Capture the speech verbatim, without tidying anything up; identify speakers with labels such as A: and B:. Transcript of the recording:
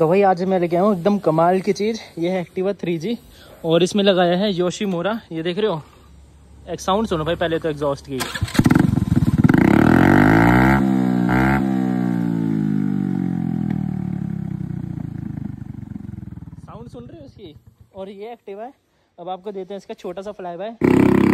A: तो भाई आज मैं लेके आया हूँ एकदम कमाल की चीज़। ये है एक्टिवा थ्री जी और इसमें लगाया है योशीमुरा। ये देख रहे हो, एक साउंड सुनो भाई पहले तो एग्जॉस्ट की। साउंड सुन रहे हो इसकी। और ये एक्टिवा है। अब आपको देते हैं इसका छोटा सा फ्लाई बाय।